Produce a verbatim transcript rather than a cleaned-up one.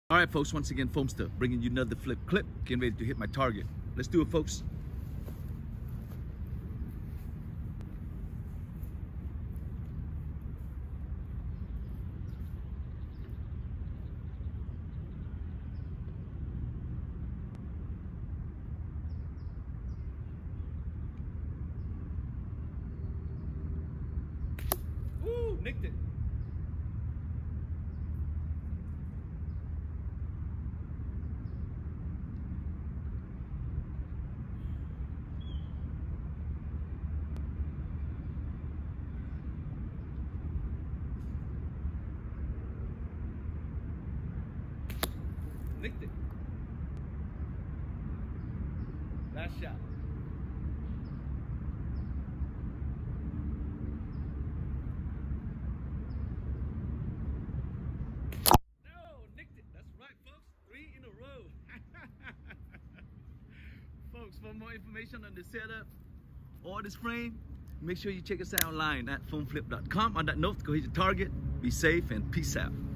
All right, folks, once again, Foamster, bringing you another flip clip, getting ready to hit my target. Let's do it, folks. Woo, nicked it. Nicked it. Last shot. No, nicked it. That's right, folks. Three in a row. Folks, for more information on the setup or this frame, make sure you check us out online at foam flip dot com. On that note, go hit your target, be safe, and peace out.